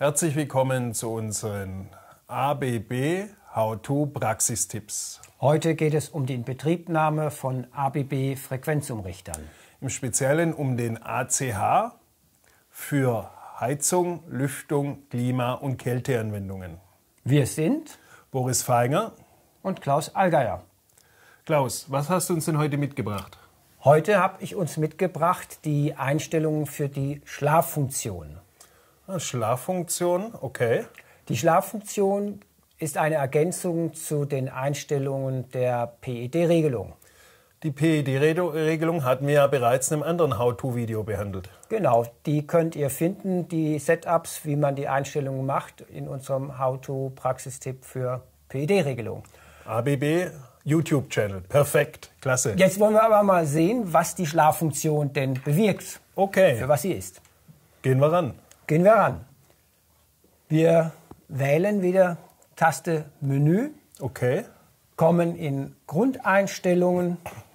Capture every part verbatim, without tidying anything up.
Herzlich willkommen zu unseren A B B How-to-Praxistipps. Heute geht es um die Inbetriebnahme von A B B-Frequenzumrichtern. Im Speziellen um den A C H für Heizung, Lüftung, Klima- und Kälteanwendungen. Wir sind Boris Feinger und Klaus Allgeier. Klaus, was hast du uns denn heute mitgebracht? Heute habe ich uns mitgebracht die Einstellungen für die Schlaffunktion. Schlaffunktion, okay. Die Schlaffunktion ist eine Ergänzung zu den Einstellungen der P E D-Regelung. Die P E D-Regelung hatten wir ja bereits in einem anderen How-to-Video behandelt. Genau, die könnt ihr finden, die Setups, wie man die Einstellungen macht, in unserem How-to-Praxistipp für P E D-Regelung. A B B YouTube-Channel, perfekt, klasse. Jetzt wollen wir aber mal sehen, was die Schlaffunktion denn bewirkt. Okay. Für was sie ist. Gehen wir ran. Gehen wir ran. Wir wählen wieder Taste Menü, okay. kommen in Grundeinstellungen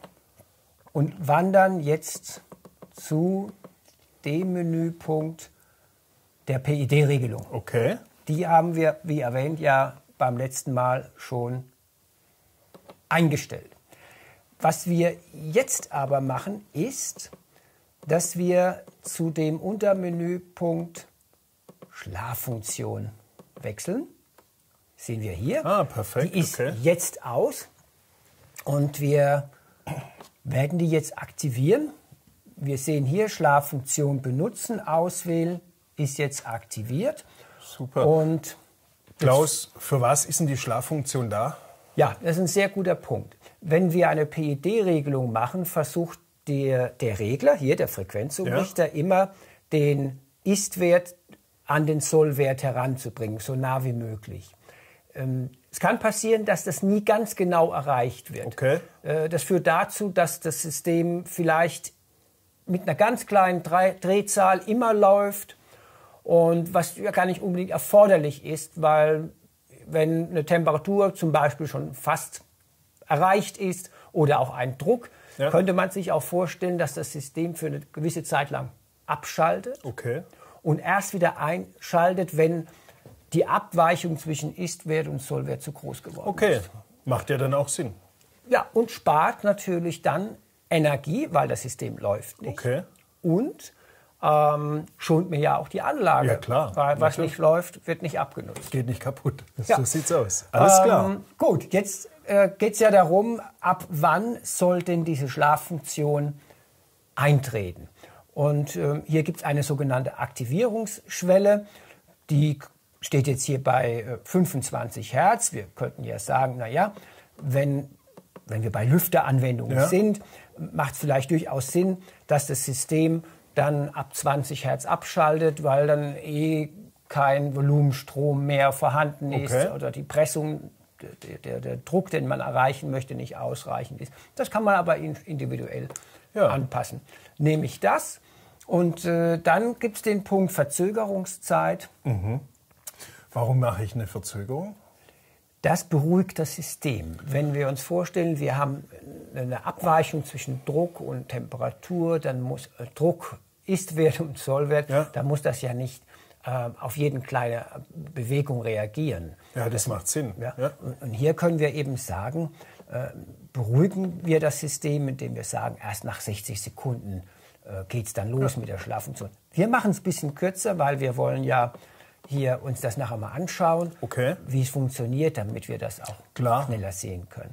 und wandern jetzt zu dem Menüpunkt der P E D-Regelung. Okay. Die haben wir, wie erwähnt, ja beim letzten Mal schon eingestellt. Was wir jetzt aber machen, ist, dass wir zu dem Untermenüpunkt Schlaffunktion wechseln. Sehen wir hier. Ah, perfekt. Die ist okay. jetzt aus und wir werden die jetzt aktivieren. Wir sehen hier Schlaffunktion benutzen, auswählen, ist jetzt aktiviert. Super. Und Klaus, für was ist denn die Schlaffunktion da? Ja, das ist ein sehr guter Punkt. Wenn wir eine P E D-Regelung machen, versucht der, der Regler, hier der Frequenzumrichter, ja. immer den Ist-Wert an den Soll-Wert heranzubringen, so nah wie möglich. Ähm, es kann passieren, dass das nie ganz genau erreicht wird. Okay. Äh, das führt dazu, dass das System vielleicht mit einer ganz kleinen Drehzahl immer läuft und was ja gar nicht unbedingt erforderlich ist, weil wenn eine Temperatur zum Beispiel schon fast erreicht ist oder auch ein Druck, ja. könnte man sich auch vorstellen, dass das System für eine gewisse Zeit lang abschaltet okay. und erst wieder einschaltet, wenn die Abweichung zwischen Ist-Wert und Soll-Wert zu groß geworden okay. ist. Okay, macht ja dann auch Sinn. Ja, und spart natürlich dann Energie, weil das System läuft nicht. Okay. Und ähm, schont mir ja auch die Anlage. Ja, klar. Weil was natürlich. nicht läuft, wird nicht abgenutzt. Geht nicht kaputt. Ja. So sieht's aus. Alles klar. Ähm, gut, jetzt äh, geht es ja darum, ab wann soll denn diese Schlaffunktion eintreten. Und ähm, hier gibt es eine sogenannte Aktivierungsschwelle. Die steht jetzt hier bei äh, fünfundzwanzig Hertz. Wir könnten ja sagen, naja, wenn, wenn wir bei Lüfteranwendungen ja. sind, macht es vielleicht durchaus Sinn, dass das System dann ab zwanzig Hertz abschaltet, weil dann eh kein Volumenstrom mehr vorhanden ist okay. oder die Pressung, der, der, der Druck, den man erreichen möchte, nicht ausreichend ist. Das kann man aber individuell ja. anpassen. Nehme ich das und äh, dann gibt es den Punkt Verzögerungszeit. Mhm. Warum mache ich eine Verzögerung? Das beruhigt das System. Wenn wir uns vorstellen, wir haben eine Abweichung zwischen Druck und Temperatur, dann muss äh, Druck, Ist-Wert und Soll-Wert, ja. dann muss das ja nicht äh, auf jede kleine Bewegung reagieren. Ja, das, das macht Sinn. Ja. Ja. Und, und hier können wir eben sagen, äh, beruhigen wir das System, indem wir sagen, erst nach sechzig Sekunden äh, geht es dann los ja. mit der Schlaffunktion. Wir machen es ein bisschen kürzer, weil wir wollen ja hier uns das nachher mal anschauen, okay. wie es funktioniert, damit wir das auch Klar. schneller sehen können.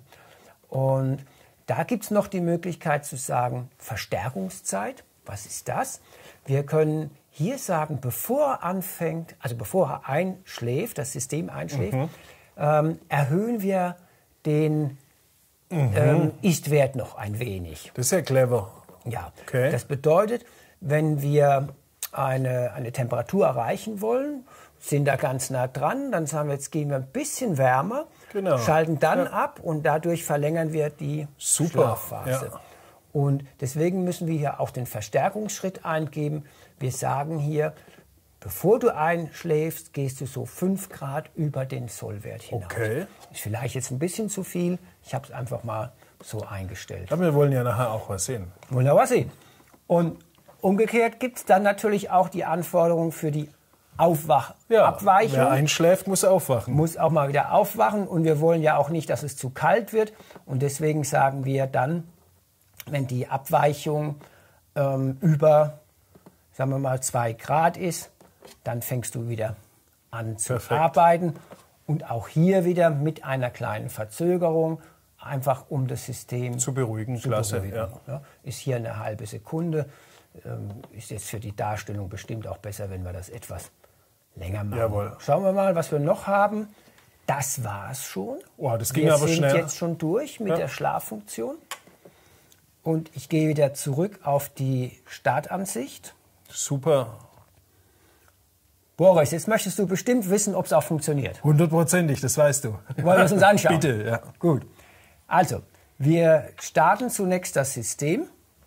Und da gibt es noch die Möglichkeit zu sagen, Verstärkungszeit. Was ist das? Wir können hier sagen, bevor er anfängt, also bevor er einschläft, das System einschläft, mhm. ähm, erhöhen wir den mhm. ähm, Ist-Wert noch ein wenig. Das ist ja clever. Ja, okay. Das bedeutet, wenn wir eine, eine Temperatur erreichen wollen, sind da ganz nah dran, dann sagen wir, jetzt gehen wir ein bisschen wärmer, genau. schalten dann ja. ab und dadurch verlängern wir die Super. Schlafphase. Ja. Und deswegen müssen wir hier auch den Verstärkungsschritt eingeben. Wir sagen hier, bevor du einschläfst, gehst du so fünf Grad über den Sollwert hinaus. Okay. Ist vielleicht jetzt ein bisschen zu viel, ich habe es einfach mal so eingestellt. Aber wir wollen ja nachher auch was sehen. Wollen wir was sehen. Und umgekehrt gibt es dann natürlich auch die Anforderung für die Aufwach Ja, Abweichung. wer einschläft, muss aufwachen. Muss auch mal wieder aufwachen und wir wollen ja auch nicht, dass es zu kalt wird und deswegen sagen wir dann, wenn die Abweichung ähm, über, sagen wir mal, zwei Grad ist, dann fängst du wieder an zu Perfekt. arbeiten und auch hier wieder mit einer kleinen Verzögerung, einfach um das System Zu beruhigen, zu klasse. beruhigen. Ja. Ja, ist hier eine halbe Sekunde, ähm, ist jetzt für die Darstellung bestimmt auch besser, wenn wir das etwas länger machen. Jawohl. Schauen wir mal, was wir noch haben. Das war's schon. Oh, das ging wir aber sind schnell. jetzt schon durch mit Ja. der Schlaffunktion. Und ich gehe wieder zurück auf die Startansicht. Super. Boris, jetzt möchtest du bestimmt wissen, ob es auch funktioniert. Hundertprozentig, das weißt du. Wollen wir es uns anschauen? Bitte, ja. Gut. Also, wir starten zunächst das System,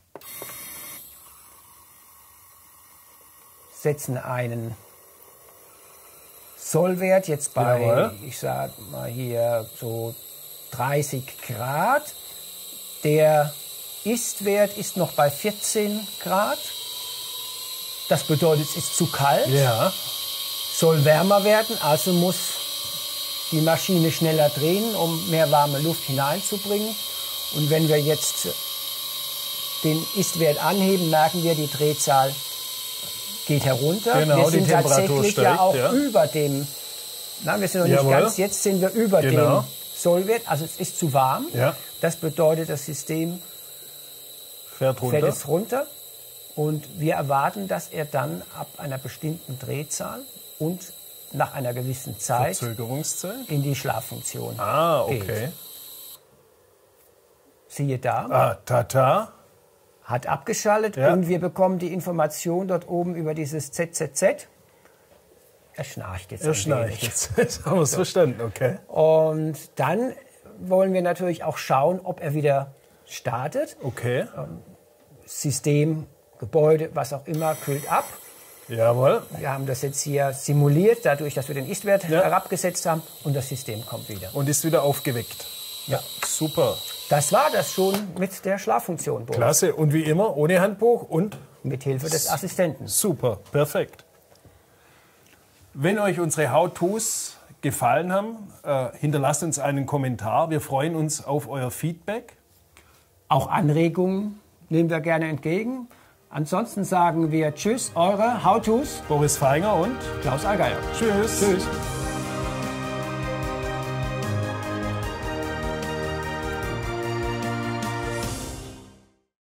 setzen einen Sollwert jetzt bei, Jawohl. ich sag mal hier so dreißig Grad. Der Istwert ist noch bei vierzehn Grad. Das bedeutet, es ist zu kalt. Ja. Soll wärmer werden, also muss die Maschine schneller drehen, um mehr warme Luft hineinzubringen. Und wenn wir jetzt den Istwert anheben, merken wir, die Drehzahl geht herunter. Genau, wir sind die Temperatur tatsächlich steigt, ja auch ja. über dem, na, wir sind noch nicht Jawohl. ganz, jetzt sind wir über Genau. dem Sollwert, also es ist zu warm. Ja. Das bedeutet, das System Fährt runter. fährt es runter. Und wir erwarten, dass er dann ab einer bestimmten Drehzahl und nach einer gewissen Zeit Verzögerungszeit. in die Schlaffunktion Ah, geht. okay. Siehe da, Ah, tata. hat abgeschaltet Ja. und wir bekommen die Information dort oben über dieses Z Z Z. Er schnarcht jetzt Er ein schnarcht wenig. jetzt. Jetzt haben wir es verstanden, okay. Und dann wollen wir natürlich auch schauen, ob er wieder startet. Okay. System, Gebäude, was auch immer, kühlt ab. Jawohl. Wir haben das jetzt hier simuliert, dadurch, dass wir den Istwert Ja. herabgesetzt haben und das System kommt wieder. Und ist wieder aufgeweckt. Ja. Super. Das war das schon mit der Schlaffunktion, Boris. Klasse. Und wie immer, ohne Handbuch und Mit Hilfe des Assistenten. super. Perfekt. Wenn euch unsere How-Tos gefallen haben, äh, hinterlasst uns einen Kommentar. Wir freuen uns auf euer Feedback. Auch Anregungen nehmen wir gerne entgegen. Ansonsten sagen wir Tschüss, eure How-Tos, Boris Feinger und Klaus Allgeier. Tschüss. Tschüss.